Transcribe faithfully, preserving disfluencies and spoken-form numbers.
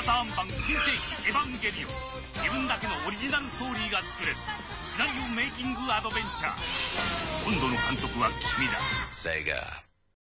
ターン版新世紀エヴァンゲリオン。自分だけのオリジナルストーリーが作れるシナリオメイキングアドベンチャー。今度の監督は君だ。セガ